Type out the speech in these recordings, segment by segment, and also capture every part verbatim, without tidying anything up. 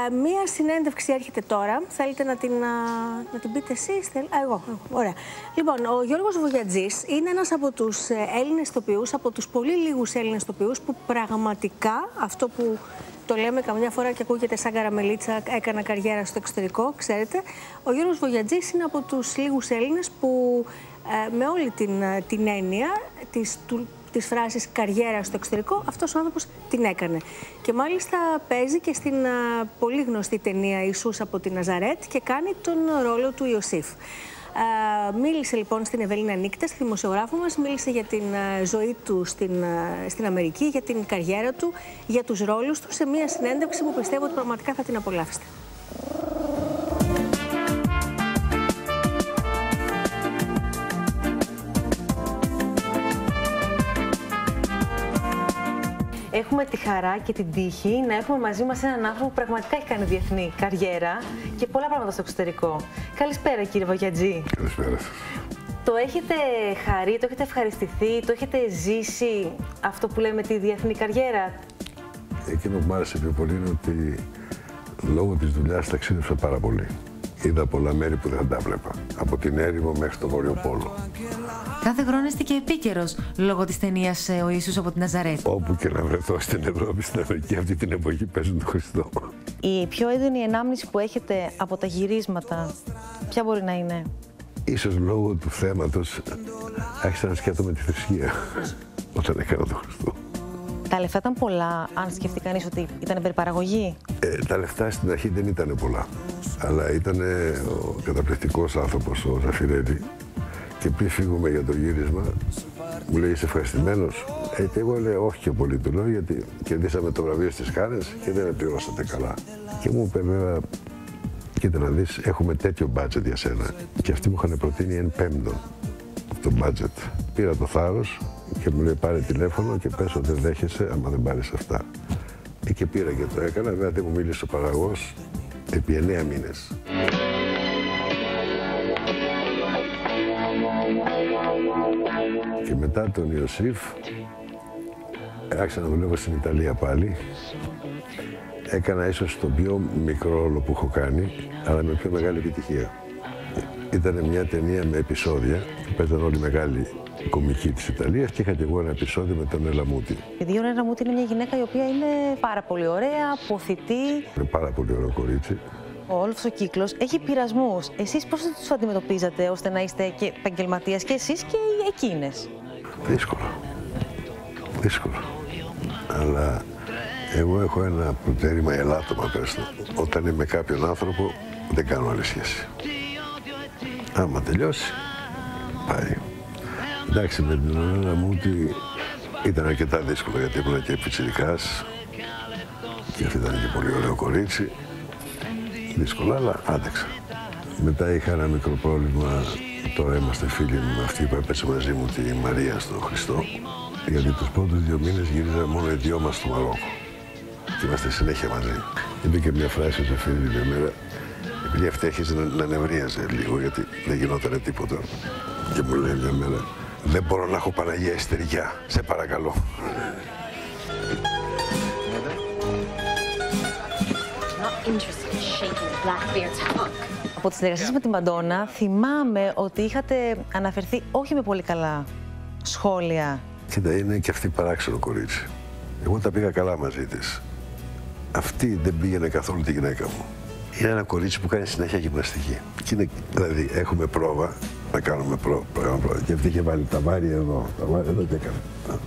Ε, μία συνέντευξη έρχεται τώρα. Θέλετε να την, α, να την πείτε εσείς? Θέλ... Α, εγώ. Ωραία. Λοιπόν, ο Γιώργος Βογιατζής είναι ένας από τους Έλληνες ηθοποιούς, από τους πολύ λίγους Έλληνες ηθοποιούς που πραγματικά αυτό που το λέμε καμιά φορά και ακούγεται σαν καραμελίτσα, έκανα καριέρα στο εξωτερικό, ξέρετε. Ο Γιώργος Βογιατζής είναι από τους λίγους Έλληνες που ε, με όλη την, την έννοια της, του, της φράσης καριέρα στο εξωτερικό, αυτός ο άνθρωπος την έκανε. Και μάλιστα παίζει και στην α, πολύ γνωστή ταινία Ιησούς από τη Ναζαρέτ και κάνει τον ρόλο του Ιωσήφ. Uh, μίλησε λοιπόν στην Ευελίνα Νίκτα, στη δημοσιογράφο μας, μίλησε για την uh, ζωή του στην, uh, στην Αμερική, για την καριέρα του, για τους ρόλους του, σε μια συνέντευξη που πιστεύω ότι πραγματικά θα την απολαύσετε. Έχουμε τη χαρά και την τύχη να έχουμε μαζί μας έναν άνθρωπο που πραγματικά έχει κάνει διεθνή καριέρα και πολλά πράγματα στο εξωτερικό. Καλησπέρα, κύριε Βογιατζή. Καλησπέρα σας. Το έχετε χαρεί, το έχετε ευχαριστηθεί, το έχετε ζήσει αυτό που λέμε τη διεθνή καριέρα? Εκείνο που μου άρεσε πιο πολύ είναι ότι λόγω της δουλειάς ταξίδεψα πάρα πολύ. Είδα πολλά μέρη που δεν τα βλέπα. Από την έρημο μέχρι το Βόρειο Πόλο. Κάθε χρόνο είστε και επίκαιρος λόγω της ταινίας «Ο Ιησούς από τη Ναζαρέτ». Όπου και να βρεθώ στην Ευρώπη, στην Αμερική, αυτή την εποχή παίζουν τον Χριστό. Η πιο έντονη ενάμνηση που έχετε από τα γυρίσματα, ποια μπορεί να είναι? Ίσως λόγω του θέματος άρχισα να σκέφτομαι τη θρησκεία όταν έκανα τον Χριστό. Τα λεφτά ήταν πολλά, αν σκεφτεί κανείς ότι ήταν υπερπαραγωγή? Ε, τα λεφτά στην αρχή δεν ήταν πολλά. Αλλά ήταν ο καταπληκτικός άνθρωπος, ο Ζαφυρέλη. Και πριν φύγουμε για το γύρισμα, μου λέει: είσαι ευχαριστημένος? Ε, και εγώ λέω: όχι και πολύ, του λέω, γιατί κερδίσαμε το βραβείο στις Κάνες και δεν με πληρώσατε καλά. Και μου είπε: βέβαια, κοίτα να δεις, έχουμε τέτοιο budget για σένα. Και αυτοί μου είχαν προτείνει εν πέμπτον το budget. Πήρα το θάρρος και μου λέει: πάρε τηλέφωνο και πες ότι δεν δέχεσαι άμα δεν πάρεις αυτά. Ε, και πήρα και το έκανα. Βέβαια δεν μου μίλησε ο παραγωγός επί εννέα μήνες. Και μετά τον Ιωσήφ άρχισα να δουλεύω στην Ιταλία πάλι. Έκανα ίσως τον πιο μικρό ρόλο που έχω κάνει, αλλά με πιο μεγάλη επιτυχία. Ήταν μια ταινία με επεισόδια που παίζαν όλοι οι μεγάλοι κομικοί της Ιταλίας και είχα και εγώ ένα επεισόδιο με τον Ελαμούτη. Η Διόνα Ελαμούτη είναι μια γυναίκα η οποία είναι πάρα πολύ ωραία, ποθητή. Είναι πάρα πολύ ωραίο κορίτσι. Όλος αυτός ο κύκλος έχει πειρασμούς. Εσείς πώς θα τους αντιμετωπίζατε ώστε να είστε και επαγγελματίας και εσείς και εκείνες? Δύσκολο. Δύσκολο. Αλλά εγώ έχω ένα προτέρημα ελάττωμα, πες το. Όταν είμαι με κάποιον άνθρωπο δεν κάνω άλλη σχέση. Άμα τελειώσει, πάει. Εντάξει, με την Ελένα μου ότι ήταν αρκετά δύσκολο γιατί ήμουν και πιτσιρικάς και αυτή ήταν και πολύ ωραίο κορίτσι. Δύσκολα, αλλά άντεξα. Μετά είχα ένα μικρό πρόβλημα. Τώρα είμαστε φίλοι με αυτή που έπαιξε μαζί μου, τη Μαρία στο Χριστό. Γιατί τους πρώτους δύο μήνες γύριζαμε μόνο οι δυο μας στο Μαρόκο. Και είμαστε συνέχεια μαζί. Είπε και μια φράση σε φίλη μια μέρα, επειδή αυτή άρχισε να, να νευρίαζε λίγο, γιατί δεν γινότανε τίποτα. Και μου λέει μια μέρα: δεν μπορώ να έχω Παναγία εσωτερικά. Σε παρακαλώ. Από τις συνεργασίες με την Μαντόνα θυμάμαι ότι είχατε αναφερθεί όχι με πολύ καλά σχόλια. Κοίτα, είναι και αυτή παράξενο κορίτσι. Εγώ τα πήγα καλά μαζί της. Αυτή δεν πήγαινε καθόλου τη γυναίκα μου. Είναι ένα κορίτσι που κάνει συνέχεια γυμναστική. Και είναι, δηλαδή, έχουμε πρόβα, να κάνουμε πρό, πρόγραμμα πρόβα. Και αυτή είχε βάλει τα βάρη εδώ, τα βάρη εδώ και έκανε.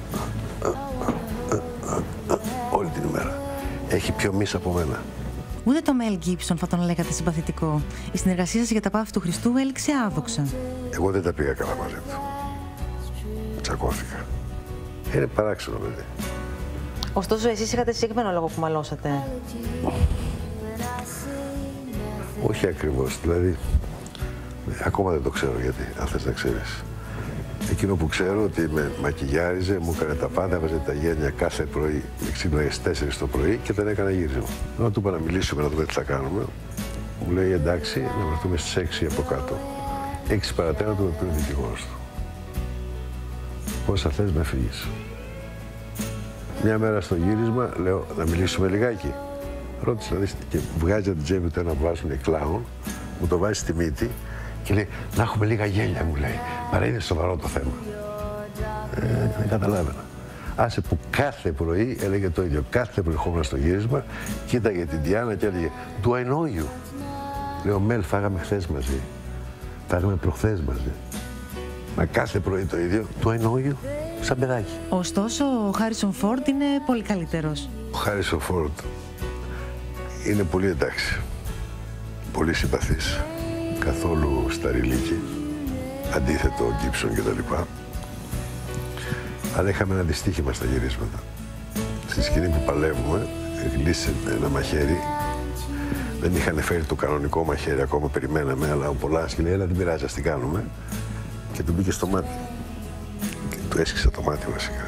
Όλη την ημέρα. Έχει πιο μυς από μένα. Ούτε το Μέλ Γκίψον θα τον λέγατε συμπαθητικό. Η συνεργασία σας για τα πάθη του Χριστού έληξε άδοξα. Εγώ δεν τα πήγα καλά μαζί του. Τσακώθηκα. Είναι παράξενο, παιδί. Ωστόσο, εσείς είχατε συγκεκριμένο λόγο που μαλώσατε. Όχι ακριβώς. Δηλαδή, ακόμα δεν το ξέρω γιατί, αν θες να ξέρεις. Εκείνο που ξέρω ότι με μακιγιάριζε, μου έκανε τα πάντα, έβαζε τα γένια κάθε πρωί, ξύπναγε στις τέσσερις το πρωί και δεν έκανα γύρισμα. Όταν του είπα να μιλήσουμε, να δούμε τι θα κάνουμε, μου λέει εντάξει, να βρεθούμε στις έξι από κάτω. έξι παρατέταρτο με πήρε ο δικηγόρος του. Πώς θα θες να φύγεις? Μια μέρα στο γύρισμα λέω να μιλήσουμε λιγάκι. Ρώτησα, δεις, και βγάζει από την τσέπη του ένα που βάζουν κλάουν, μου το βάζει στη μύτη και λέει να έχουμε λίγα γέλια, μου λέει. Παρά είναι σοβαρό το θέμα. Ε, δεν καταλάβαινα. Άσε που κάθε πρωί έλεγε το ίδιο. Κάθε πρωί ερχόμουν στο γύρισμα, κοίταγε την Διάννα και έλεγε Do I know you? Λέω Μέλ, φάγαμε χθες μαζί. Φάγαμε προχθές μαζί. Μα κάθε πρωί το ίδιο. Do I know you? Σαν παιδάκι. Ωστόσο, ο Χάρισον Φόρντ είναι πολύ καλύτερος. Ο Χάρισον Φόρντ είναι πολύ εντάξει. Πολύ συμπαθής. Καθόλου σταριλίκη. Αντίθετο ο Γκίψον κτλ. Αλλά είχαμε ένα δυστύχημα στα γυρίσματα. Στη σκηνή που παλεύουμε, γλίσε ένα μαχαίρι. Δεν είχαν φέρει το κανονικό μαχαίρι ακόμα, περιμέναμε, αλλά ο Πολάνσκι λέει, έλα δεν πειράζει, ας την κάνουμε. Και του μπήκε στο μάτι. Και του έσκυψε το μάτι βασικά.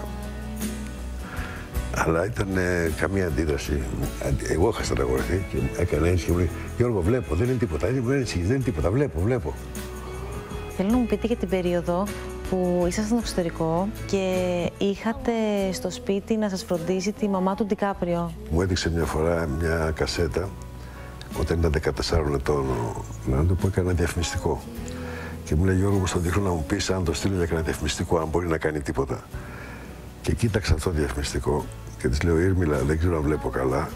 Αλλά ήταν ε, καμία αντίδραση. Εγώ είχα στεναχωρηθεί και έκανε έτσι και μου λέει, Γιώργο, βλέπω, δεν είναι τίποτα. Δεν είναι τίποτα, βλέπω, βλέπω. Θέλω να μου πείτε για την περίοδο που ήσασταν στο εξωτερικό και είχατε στο σπίτι να σας φροντίσει τη μαμά του Ντικάπριο. Μου έδειξε μια φορά μια κασέτα, όταν ήταν δεκατεσσάρων ετών, να το πω, έκανα διαφημιστικό. Και μου λέει, Γιώργο, μου στον δείχνω να μου πεις αν το στείλω για κανένα διαφημιστικό, αν μπορεί να κάνει τίποτα. Και κοίταξα αυτό το διαφημιστικό και της λέω, Ήρμιλα, δεν ξέρω αν βλέπω καλά.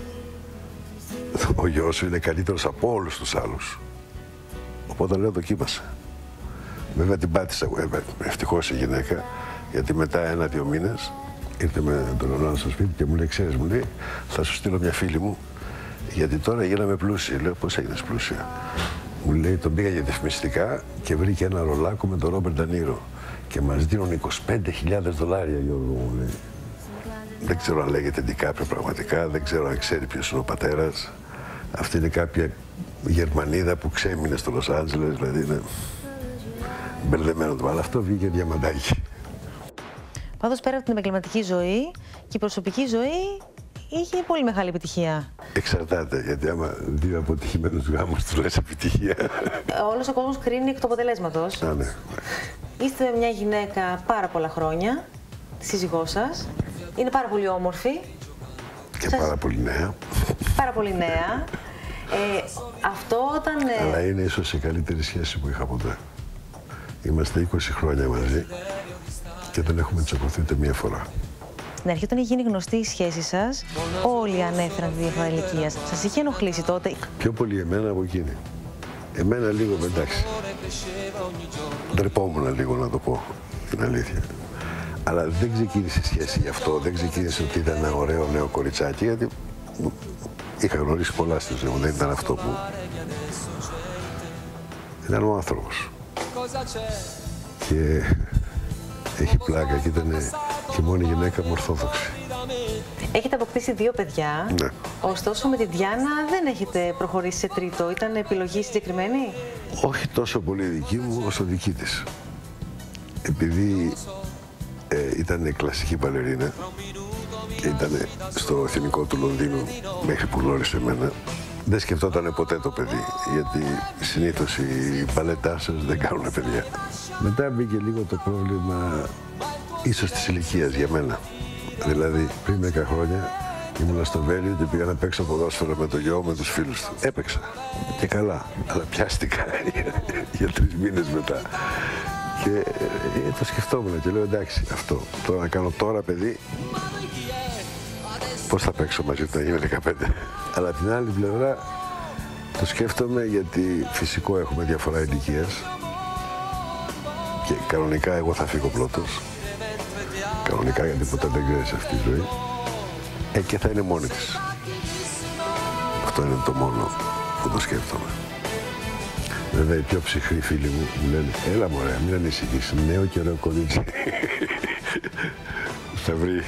Ο γιος σου είναι καλύτερος από όλους τους άλλους. Οπότε λέω, δοκίμασε. Βέβαια την πάτησα, ευτυχώς η γυναίκα, γιατί μετά ένα-δύο μήνες ήρθε με τον Ρονάλντο στο σπίτι και μου λέει, ξέρεις, μου λέει, θα σου στείλω μια φίλη μου, γιατί τώρα γίναμε πλούσιοι. Λέω, πώς έγινες πλούσια? Μου λέει, τον πήγα για διαφημιστικά και βρήκε ένα ρολάκο με τον Ρόμπερτ Ντανίρο και μας δίνουν είκοσι πέντε χιλιάδες δολάρια, Γιώργο, μου λέει. Δεν ξέρω αν λέγεται Ντικάπριο πραγματικά, δεν ξέρω αν ξέρει ποιος είναι ο πατέρας. Αυτή είναι κάποια Γερμανίδα που ξέμεινε στο Λος Άντζελες, δηλαδή είναι μπερδεμένο το, αλλά αυτό βγήκε διαμαντάκι. Πάντως πέρα από την επαγγελματική ζωή και η προσωπική ζωή είχε πολύ μεγάλη επιτυχία. Εξαρτάται, γιατί άμα δύο αποτυχημένους γάμους του λες επιτυχία. Όλος ο κόσμος κρίνει εκ του αποτελέσματος. Α, ναι. Είστε μια γυναίκα πάρα πολλά χρόνια, τη σύζυγό σας. Είναι πάρα πολύ όμορφη. Και σας... πάρα πολύ νέα. Πάρα πολύ νέα. Ε, αυτό όταν... Αλλά είναι ίσως η καλύτερη σχέση που είχα ποτέ. Είμαστε είκοσι χρόνια μαζί και δεν έχουμε τσακωθεί ούτε μία φορά. Στην αρχή, όταν είχε γίνει γνωστή η σχέση σας, όλοι ανέφεραν τη διαφορά ηλικίας. Σας είχε ενοχλήσει τότε? Πιο πολύ εμένα από εκείνη. Εμένα λίγο, εντάξει. Ντρεπόμουν λίγο, να το πω την αλήθεια. Αλλά δεν ξεκίνησε η σχέση γι' αυτό. Δεν ξεκίνησε ότι ήταν ένα ωραίο νέο κοριτσάκι, γιατί είχα γνωρίσει πολλά στη ζωή μου. Δεν ήταν αυτό που. Ήταν ο άνθρωπος. Και έχει πλάκα και ήταν και η μόνη γυναίκα μου ορθόδοξη. Έχετε αποκτήσει δύο παιδιά. Ναι. Ωστόσο με τη Διάννα δεν έχετε προχωρήσει σε τρίτο. Ήταν επιλογή συγκεκριμένη? Όχι τόσο πολύ δική μου όσο δική της. Επειδή ε, ήταν κλασική μπαλερίνα και ήταν στο εθνικό του Λονδίνου μέχρι που γνώρισε εμένα, δεν σκεφτόταν ποτέ το παιδί, γιατί συνήθως οι μπαλετάσες δεν κάνουν παιδιά. Μετά μπήκε λίγο το πρόβλημα ίσως της ηλικίας για μένα. Δηλαδή πριν δέκα χρόνια ήμουν στο Βέλιο και πήγα να παίξω ποδόσφαιρο με το γιο με τους φίλους του. Έπαιξα και καλά, αλλά πιάστηκα για τρεις μήνες μετά. Και ε, το σκεφτόμουν και λέω εντάξει, αυτό τώρα να κάνω τώρα παιδί, πώς θα παίξω μαζί του όταν είμαι δεκαπέντε. Αλλά την άλλη πλευρά το σκέφτομαι γιατί φυσικό έχουμε διαφορά ηλικίας και κανονικά εγώ θα φύγω πρώτος. Κανονικά, γιατί ποτέ δεν ξέρεις αυτή τη ζωή. Ε, και θα είναι μόνη της. Αυτό είναι το μόνο που το σκέφτομαι. Βέβαια, οι πιο ψυχροί φίλοι μου μου λένε, έλα μωρέ, μην ανησυχείς, νέο και ωραίο κορίτσι. Θα βρει.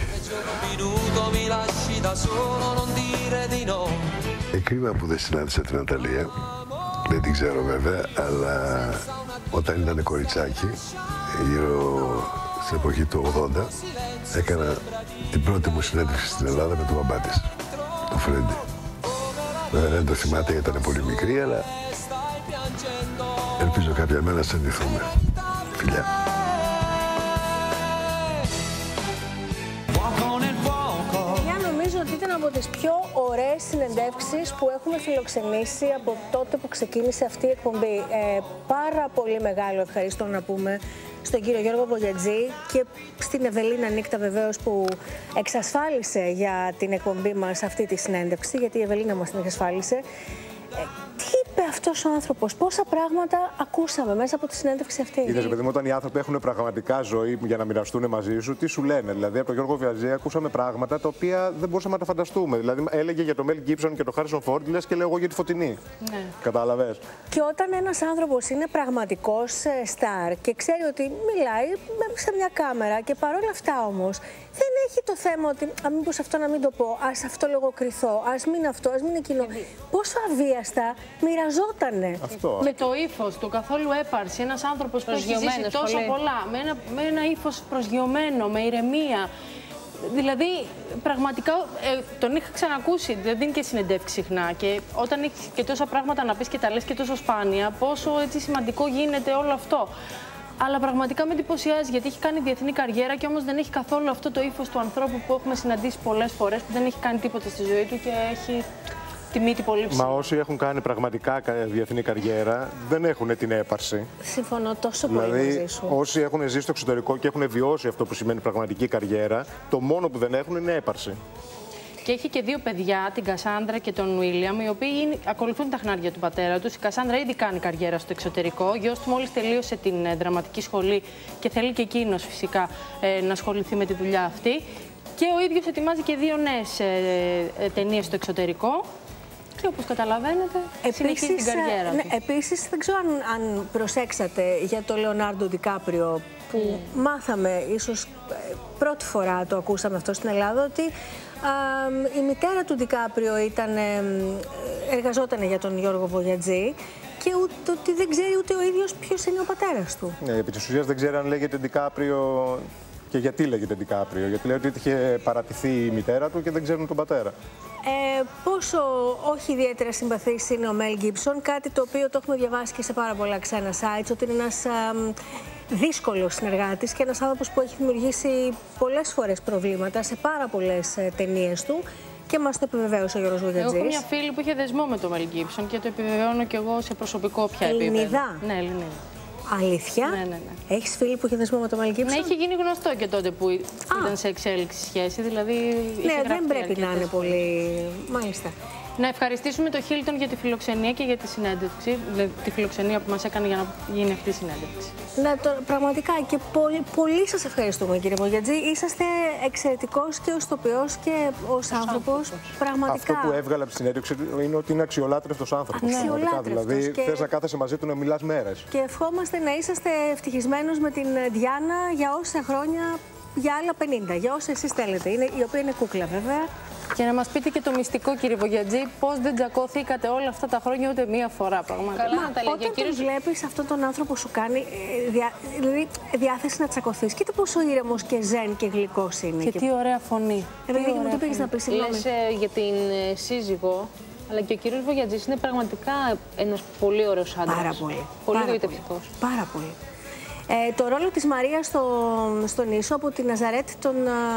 Ε, κρίμα που δεν συνάντησα την Ναταλία. Δεν την ξέρω βέβαια, αλλά όταν ήταν κοριτσάκι, γύρω στην εποχή του ογδόντα, έκανα την πρώτη μου συνέντευξη στην Ελλάδα με τον μπαμπά της, τον Φρέντι. Βέβαια δεν το θυμάται γιατί ήταν πολύ μικρή, αλλά ελπίζω κάποια μέρα να συναντηθούμε. Φιλιά. Για νομίζω ότι ήταν από τις πιο ωραίες συνεντεύξεις που έχουμε φιλοξενήσει από τότε που ξεκίνησε αυτή η εκπομπή. Ε, πάρα πολύ μεγάλο ευχαριστώ να πούμε στον κύριο Γιώργο Βογιατζή και στην Ευελίνα Νίκτα βεβαίως που εξασφάλισε για την εκπομπή μας αυτή τη συνέντευξη, γιατί η Ευελίνα μας την εξασφάλισε. Ε, τι είπε αυτός ο άνθρωπος, πόσα πράγματα ακούσαμε μέσα από τη συνέντευξη αυτή. Είδες, παιδί μου, όταν οι άνθρωποι έχουν πραγματικά ζωή για να μοιραστούν μαζί σου, τι σου λένε. Δηλαδή, από τον Γιώργο Βογιατζή ακούσαμε πράγματα τα οποία δεν μπορούσαμε να τα φανταστούμε. Δηλαδή, έλεγε για τον Μέλ Γκίψον και τον Χάρισον Φόρντ, λες και λέω εγώ για τη Φωτεινή. Ναι. Κατάλαβες. Και όταν ένας άνθρωπος είναι πραγματικός στάρ και ξέρει ότι μιλάει σε μια κάμερα και παρόλα αυτά όμως δεν έχει το θέμα ότι α, μήπως αυτό να μην το πω, ας αυτό λογοκριθώ, ας μην αυτό, ας μην εκείνο. Πόσο αβίαστα μοιραζότανε. Αυτό. Με το ύφος του, καθόλου έπαρση. Ένας άνθρωπος που έχει ζήσει τόσο πολύ. πολλά, με ένα, με ένα ύφος προσγειωμένο, με ηρεμία. Δηλαδή, πραγματικά ε, τον είχα ξανακούσει, δεν δίνει και συνεντεύξει συχνά. Και όταν έχεις και τόσα πράγματα να πεις και τα λες και τόσο σπάνια, πόσο έτσι σημαντικό γίνεται όλο αυτό. Αλλά πραγματικά με εντυπωσιάζει γιατί έχει κάνει διεθνή καριέρα και όμως δεν έχει καθόλου αυτό το ύφος του ανθρώπου που έχουμε συναντήσει πολλές φορές, που δεν έχει κάνει τίποτα στη ζωή του και έχει τη μύτη πολύ ψηλή. Μα όσοι έχουν κάνει πραγματικά διεθνή καριέρα δεν έχουν την έπαρση. Συμφωνώ τόσο πολύ δηλαδή, μαζί σου. Όσοι έχουν ζήσει στο εξωτερικό και έχουν βιώσει αυτό που σημαίνει πραγματική καριέρα, το μόνο που δεν έχουν είναι έπαρση. Και έχει και δύο παιδιά, την Κασάνδρα και τον Βίλιαμ, οι οποίοι είναι, ακολουθούν τα χνάρια του πατέρα τους. Η Κασάνδρα ήδη κάνει καριέρα στο εξωτερικό. Ο γιος του μόλις τελείωσε την ε, δραματική σχολή και θέλει και εκείνος φυσικά ε, να ασχοληθεί με τη δουλειά αυτή. Και ο ίδιος ετοιμάζει και δύο νέες ε, ε, ταινίες στο εξωτερικό. Και όπως καταλαβαίνετε, συνεχίζει την καριέρα ναι, του. Επίσης, δεν ξέρω αν, αν προσέξατε για τον Λεωνάρντο Ντικάπριο, που mm. μάθαμε, ίσως πρώτη φορά το ακούσαμε αυτό στην Ελλάδα, ότι α, η μητέρα του Ντικάπριο ήταν, εργαζόταν για τον Γιώργο Βογιατζή και ούτε, ότι δεν ξέρει ούτε ο ίδιος ποιος είναι ο πατέρας του. Ναι, επί της ουσίας δεν ξέρει αν λέγεται Ντικάπριο και γιατί λέγεται Ντικάπριο. Γιατί λέει ότι είχε παρατηθεί η μητέρα του και δεν ξέρουν τον πατέρα. Ε, πόσο όχι ιδιαίτερα συμπαθής είναι ο Μέλ Γκίψον, κάτι το οποίο το έχουμε διαβάσει και σε πάρα πολλά ξένα sites, ότι είναι ένας α, δύσκολος συνεργάτης και ένας άνθρωπος που έχει δημιουργήσει πολλές φορές προβλήματα σε πάρα πολλές ταινίες του και μας το επιβεβαίωσε ο Γιώργος Βογιατζής. Έχω μια φίλη που είχε δεσμό με τον Μέλ Γκίψον και το επιβεβαιώνω και εγώ σε προσωπικό πια επίπεδο. Ελληνίδα. Ναι, Ελληνίδα. Αλήθεια. Ναι, ναι, ναι. Έχεις φίλη που είχε δεσμό με τον Μέλ Γκίψον? Ναι, είχε γίνει γνωστό και τότε που, που ήταν σε εξέλιξη σχέση. Δηλαδή, ναι, δεν πρέπει να είναι πολύ. Μάλιστα. Να ευχαριστήσουμε τον Χίλτον για τη φιλοξενία και για τη συνέντευξη, δηλαδή τη φιλοξενία που μας έκανε για να γίνει αυτή η συνέντευξη. Ναι, το, πραγματικά και πολύ, πολύ σας ευχαριστούμε, κύριε Βογιατζή. Είσαστε εξαιρετικός και ως τοπιός και ως άνθρωπος. Πραγματικά. Αυτό που έβγαλε από τη συνέντευξη είναι ότι είναι αξιολάτρευτος άνθρωπος. Αξιολάτρευτος. Δηλαδή, και... θες να κάθεσαι μαζί του να μιλάς μέρες. Και ευχόμαστε να είσαστε ευτυχισμένος με την Διάνα για όσα χρόνια, για άλλα πενήντα, για όσα εσείς θέλετε, είναι, η οποία είναι κούκλα βέβαια. Και να μας πείτε και το μυστικό, κύριε Βογιατζή, πώς δεν τζακώθηκατε όλα αυτά τα χρόνια ούτε μία φορά, πραγματικά. Καλά, να τα λέγει. Όταν κύριος... βλέπεις αυτόν τον άνθρωπο σου κάνει ε, διά, δηλαδή, διάθεση να τσακωθείς, κοίτα πόσο ήρεμος και ζεν και γλυκός είναι. Και, και τι ωραία φωνή. Επειδή και μου το πήγες να πεις, συγγνώμη. Λες ε, για την ε, σύζυγο, αλλά και ο κύριος Βογιατζής είναι πραγματικά ένας πολύ ωραίος άντρας. Πάρα πολύ. Πολύ γοητευτικός. Πάρα πολύ. Ε, το ρόλο της Μαρίας στο, στον Ίσο από τη Ναζαρέτ τον,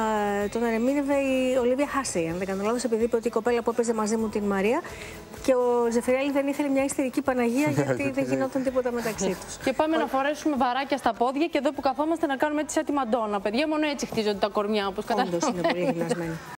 τον ερμήνευε η Ολίβια Χάση, αν δεν κάνω λάθος, επειδή είπε ότι η κοπέλα που έπαιζε μαζί μου την Μαρία και ο Ζεφυριέλη δεν ήθελε μια ιστερική Παναγία γιατί δεν γινόταν τίποτα μεταξύ τους. Και πάμε να φορέσουμε βαράκια στα πόδια και εδώ που καθόμαστε να κάνουμε έτσι σαν τη Μαντόνα. Παιδιά, μόνο έτσι χτίζονται τα κορμιά, όπως καταλαβαίνετε. Όντως είναι πολύ γυμνασμένοι.